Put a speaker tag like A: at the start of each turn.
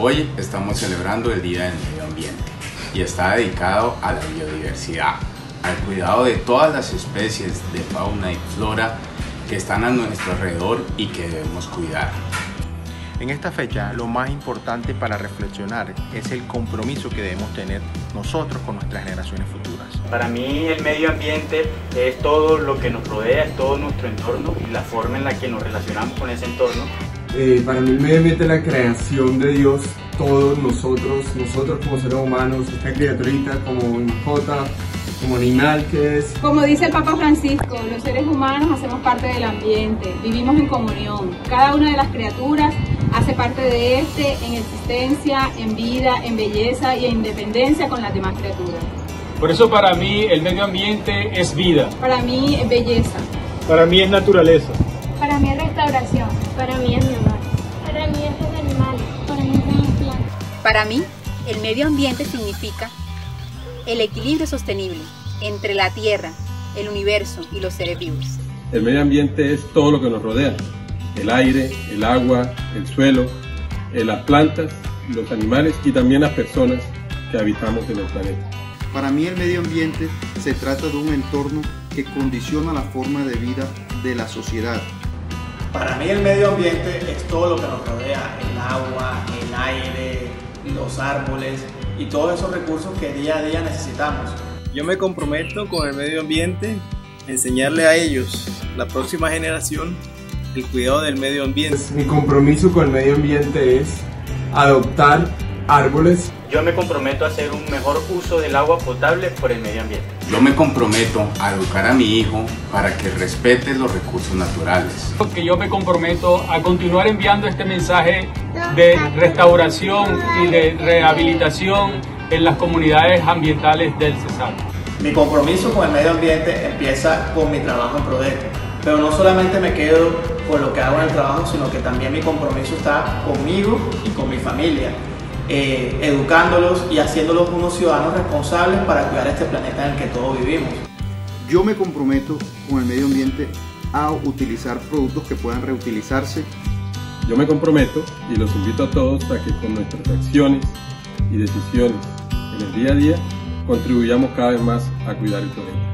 A: Hoy estamos celebrando el Día del Medio Ambiente y está dedicado a la biodiversidad, al cuidado de todas las especies de fauna y flora que están a nuestro alrededor y que debemos cuidar.
B: En esta fecha, lo más importante para reflexionar es el compromiso que debemos tener nosotros con nuestras generaciones futuras.
C: Para mí el medio ambiente es todo lo que nos rodea, es todo nuestro entorno y la forma en la que nos relacionamos con ese entorno.
D: Para mí el medio ambiente es la creación de Dios, todos nosotros como seres humanos, esta criaturita como mascota, como animal que es.
E: Como dice el Papa Francisco, los seres humanos hacemos parte del ambiente, vivimos en comunión. Cada una de las criaturas hace parte de este en existencia, en vida, en belleza y en independencia con las demás criaturas.
F: Por eso para mí el medio ambiente es vida.
E: Para mí es belleza.
F: Para mí es naturaleza.
G: Para mí es restauración.
H: Para mí es mi hogar.
G: Para mí es un animal.
H: Para mí es una planta.
I: Para mí, el medio ambiente significa el equilibrio sostenible entre la tierra, el universo y los seres vivos.
J: El medio ambiente es todo lo que nos rodea: el aire, el agua, el suelo, las plantas, los animales y también las personas que habitamos en el planeta.
K: Para mí el medio ambiente se trata de un entorno que condiciona la forma de vida de la sociedad.
L: Para mí el medio ambiente es todo lo que nos rodea: el agua, el aire, los árboles y todos esos recursos que día a día necesitamos.
M: Yo me comprometo con el medio ambiente a enseñarle a ellos, la próxima generación, el cuidado del medio ambiente.
D: Mi compromiso con el medio ambiente es adoptar árboles.
C: Yo me comprometo a hacer un mejor uso del agua potable por el medio ambiente.
A: Yo me comprometo a educar a mi hijo para que respete los recursos naturales.
F: Yo me comprometo a continuar enviando este mensaje de restauración y de rehabilitación en las comunidades ambientales del Cesar.
L: Mi compromiso con el medio ambiente empieza con mi trabajo en Prodeco, pero no solamente me quedo con lo que hago en el trabajo, sino que también mi compromiso está conmigo y con mi familia, educándolos y haciéndolos unos ciudadanos responsables para cuidar este planeta en el que todos vivimos.
K: Yo me comprometo con el medio ambiente a utilizar productos que puedan reutilizarse.
J: Yo me comprometo y los invito a todos a que con nuestras acciones y decisiones en el día a día contribuyamos cada vez más a cuidar el planeta.